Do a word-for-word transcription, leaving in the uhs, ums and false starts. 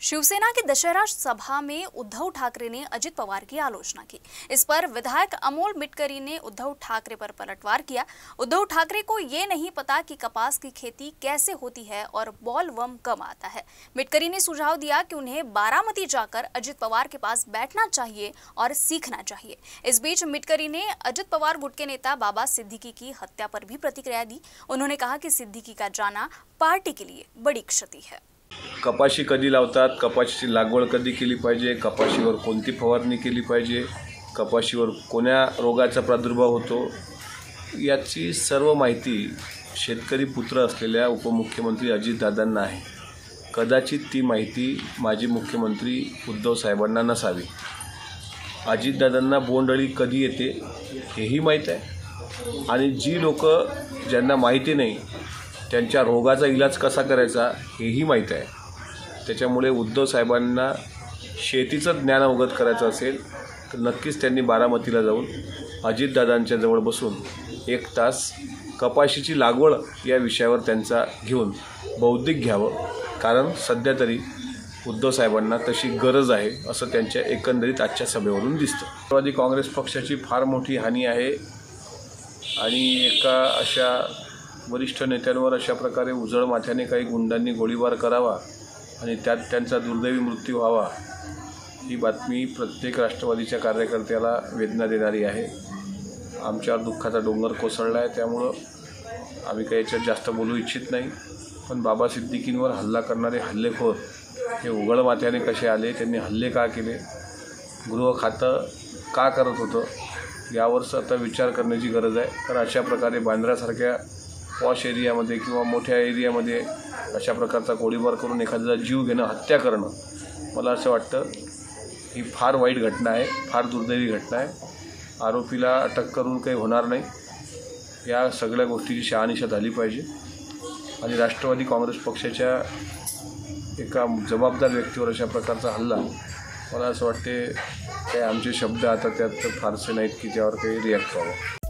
शिवसेना की दशहरा सभा में उद्धव ठाकरे ने अजित पवार की आलोचना की। इस पर विधायक अमोल मिटकरी ने उद्धव ठाकरे पर पलटवार किया। उद्धव ठाकरे को ये नहीं पता कि कपास की खेती कैसे होती है और बॉलवर्म कब आता है। मिटकरी ने सुझाव दिया कि उन्हें बारामती जाकर अजित पवार के पास बैठना चाहिए और सीखना चाहिए। इस बीच मिटकरी ने अजित पवार गुट के नेता बाबा सिद्दीकी की हत्या पर भी प्रतिक्रिया दी। उन्होंने कहा कि सिद्दीकी का जाना पार्टी के लिए बड़ी क्षति है। कपाशी कधी लावतात, कपाशीची लागवड कधी केली पाहिजे, कपाशीवर कोणती फवारणी केली पाहिजे, कपाशीवर कोण्या रोगाचा प्रादुर्भाव होतो, याची सर्व माहिती शेतकरी पुत्र असलेल्या उपमुख्यमंत्री अजितदादांना आहे। कदाचित ती माहिती माजी मुख्यमंत्री उद्धव साहेबांना नसावी। अजितदादांना बोंडअळी कधी येते हेही माहीत आहे आणि जी लोक ज्यांना माहिती नाही त्यांच्या रोगाचा इलाज कसा करायचा हेही माहीत आहे। त्याच्यामुळे उद्धव साहेबांना शेतीचं ज्ञान अवगत करायचं असेल तर नक्कीच त्यांनी बारामतीला जाऊन अजितदादांच्या जवळ बसून एक तास कपाशीची लागवड या विषयावर त्यांचा घेऊन बौद्धिक घ्यावं, कारण सध्या तरी उद्धव साहेबांना तशी गरज आहे असं त्यांच्या एकंदरीत आजच्या सभेवरून दिसतं। राष्ट्रवादी काँग्रेस पक्षाची फार मोठी हानी आहे आणि एका अशा वरिष्ठ नेत्यांवर अशा प्रकारे उजळ माथ्याने काही गुंडांनी गोळीबार करावा आणि त्यात त्यांचा दुर्दैवी मृत्यू व्हावा, ही बातमी प्रत्येक राष्ट्रवादीच्या कार्यकर्त्याला वेदना देणारी आहे। आमच्यावर दुःखाचा डोंगर कोसळला आहे, त्यामुळं आम्ही काही याच्यात जास्त बोलू इच्छित नाही। पण बाबा सिद्दीकींवर हल्ला करणारे हल्लेखोर हे उघड माथ्याने कसे आले, त्यांनी हल्ले का केले, गृह खातं का करत होतं, यावर आता विचार करण्याची गरज आहे। तर अशा प्रकारे बांद्रासारख्या पॉश एरियामध्ये किंवा मोठ्या एरियामध्ये अशा प्रकारचा गोळीबार करून एखाद्याचा जीव घेणं, हत्या करणं, मला असं वाटतं ही फार वाईट घटना आहे, फार दुर्दैवी घटना आहे। आरोपीला अटक करून काही होणार नाही, या सगळ्या गोष्टीची शहानिशा झाली पाहिजे आणि राष्ट्रवादी काँग्रेस पक्षाच्या एका जबाबदार व्यक्तीवर अशा प्रकारचा हल्ला, मला असं वाटते काही आमचे शब्द आता त्यात फारसे नाहीत की त्यावर काही रिॲक्ट व्हावं।